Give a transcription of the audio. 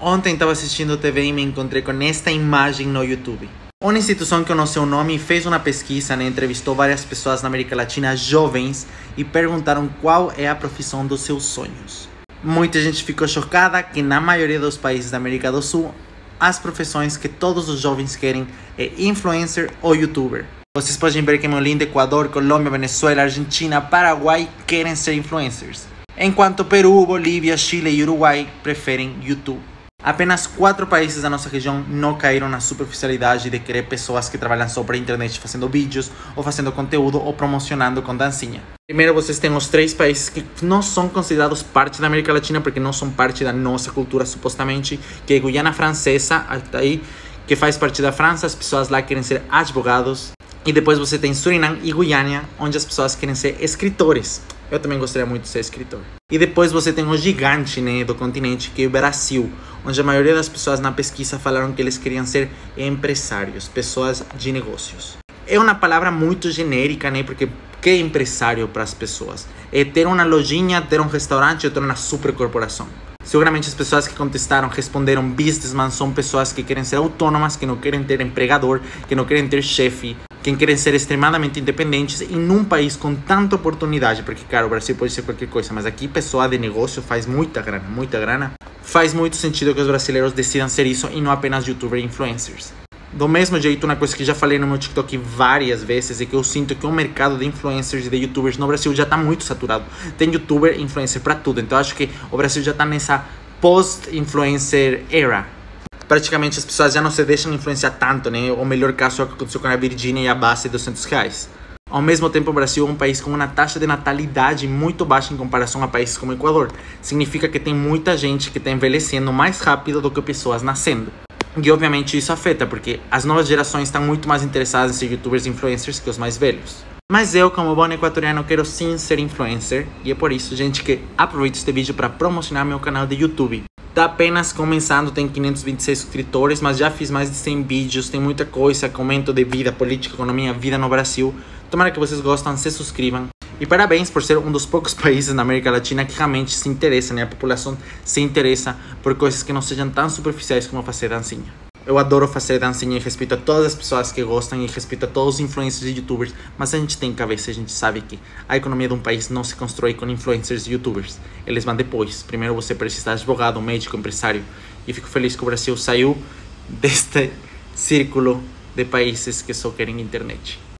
Ontem estava assistindo TV e me encontrei com esta imagem no YouTube. Uma instituição que eu não sei o nome fez uma pesquisa, entrevistou várias pessoas na América Latina, jovens, e perguntaram qual é a profissão dos seus sonhos. Muita gente ficou chocada que na maioria dos países da América do Sul, as profissões que todos os jovens querem é influencer ou youtuber. Vocês podem ver que meu lindo Equador, Colômbia, Venezuela, Argentina, Paraguai querem ser influencers. Enquanto Peru, Bolívia, Chile e Uruguai preferem YouTube. Apenas 4 países da nossa região não caíram na superficialidade de querer pessoas que trabalham só para a internet fazendo vídeos, ou fazendo conteúdo, ou promocionando com dancinha. Primeiro vocês têm os 3 países que não são considerados parte da América Latina, porque não são parte da nossa cultura, supostamente, que é Guiana Francesa, aí, que faz parte da França, as pessoas lá querem ser advogados. E depois você tem Suriname e Guiana, onde as pessoas querem ser escritores. Eu também gostaria muito de ser escritor. E depois você tem o gigante, do continente, que é o Brasil, onde a maioria das pessoas na pesquisa falaram que eles queriam ser empresários, pessoas de negócios. É uma palavra muito genérica, porque que é empresário para as pessoas? É ter uma lojinha, ter um restaurante ou ter uma supercorporação. Seguramente as pessoas que contestaram, responderam businessman, são pessoas que querem ser autônomas, que não querem ter empregador, que não querem ter chefe, que querem ser extremamente independentes e num país com tanta oportunidade, porque, claro, o Brasil pode ser qualquer coisa, mas aqui pessoa de negócio faz muita grana, faz muito sentido que os brasileiros decidam ser isso e não apenas youtuber e influencers. Do mesmo jeito, uma coisa que já falei no meu TikTok várias vezes é que eu sinto que o mercado de influencers e de youtubers no Brasil já está muito saturado. Tem youtuber e influencer para tudo, então eu acho que o Brasil já está nessa post-influencer era. Praticamente as pessoas já não se deixam influenciar tanto, O melhor caso é o que aconteceu com a Virgínia e a base de R$200. Ao mesmo tempo, o Brasil é um país com uma taxa de natalidade muito baixa em comparação a países como o Equador. Significa que tem muita gente que está envelhecendo mais rápido do que pessoas nascendo. E obviamente isso afeta, porque as novas gerações estão muito mais interessadas em ser youtubers e influencers que os mais velhos. Mas eu, como bom equatoriano, quero sim ser influencer. E é por isso, gente, que aproveito este vídeo para promocionar meu canal de YouTube. Tá apenas começando, tem 526 inscritores, mas já fiz mais de 100 vídeos, tem muita coisa, comento de vida, política, economia, vida no Brasil. Tomara que vocês gostem, se inscrevam. E parabéns por ser um dos poucos países na América Latina que realmente se interessa, A população se interessa por coisas que não sejam tão superficiais como fazer dancinha. Eu adoro fazer dancinha e respeito a todas as pessoas que gostam e respeito a todos os influencers e youtubers, mas a gente tem cabeça, a gente sabe que a economia de um país não se constrói com influencers e youtubers. Eles vão depois. Primeiro você precisa de advogado, médico, empresário. E fico feliz que o Brasil saiu deste círculo de países que só querem internet.